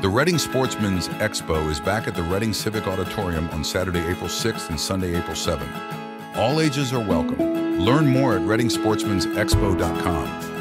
The Redding Sportsman's Expo is back at the Redding Civic Auditorium on Saturday, April 6th and Sunday, April 7th. All ages are welcome. Learn more at reddingsportsmansexpo.com.